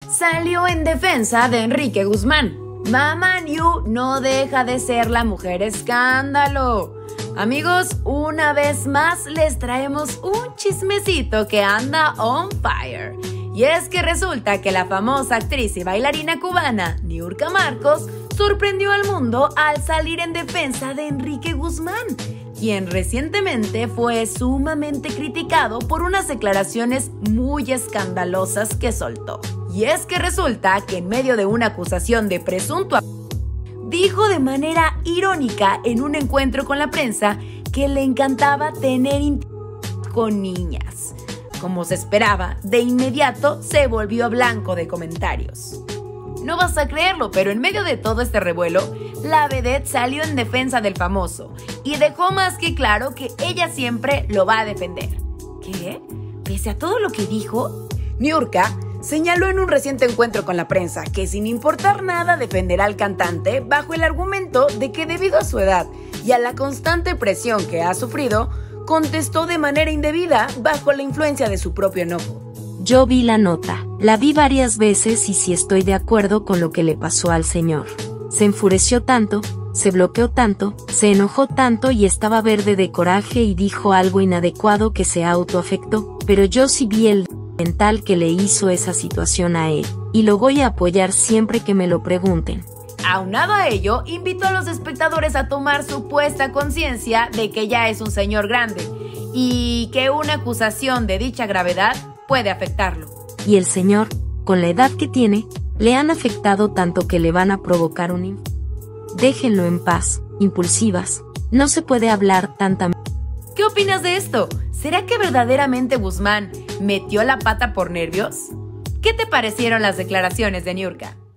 salió en defensa de Enrique Guzmán. Mamá New no deja de ser la mujer escándalo. Amigos, una vez más les traemos un chismecito que anda on fire. Y es que resulta que la famosa actriz y bailarina cubana Niurka Marcos sorprendió al mundo al salir en defensa de Enrique Guzmán, quien recientemente fue sumamente criticado por unas declaraciones muy escandalosas que soltó. Y es que resulta que en medio de una acusación de presunto dijo de manera irónica en un encuentro con la prensa que le encantaba tener intimidad con niñas. Como se esperaba, de inmediato se volvió blanco de comentarios. No vas a creerlo, pero en medio de todo este revuelo, la vedette salió en defensa del famoso y dejó más que claro que ella siempre lo va a defender. ¿Qué? Pese a todo lo que dijo, Niurka señaló en un reciente encuentro con la prensa que sin importar nada defenderá al cantante bajo el argumento de que debido a su edad y a la constante presión que ha sufrido, contestó de manera indebida bajo la influencia de su propio enojo. Yo vi la nota, la vi varias veces y sí estoy de acuerdo con lo que le pasó al señor. Se enfureció tanto, se bloqueó tanto, se enojó tanto y estaba verde de coraje y dijo algo inadecuado que se autoafectó, pero yo sí vi el mental que le hizo esa situación a él, y lo voy a apoyar siempre que me lo pregunten. Aunado a ello, invitó a los espectadores a tomar supuesta conciencia de que ya es un señor grande y que una acusación de dicha gravedad puede afectarlo. Y el señor, con la edad que tiene, le han afectado tanto que le van a provocar un infarto. Déjenlo en paz, impulsivas. No se puede hablar tanta. ¿Qué opinas de esto? ¿Será que verdaderamente Guzmán metió la pata por nervios? ¿Qué te parecieron las declaraciones de Niurka?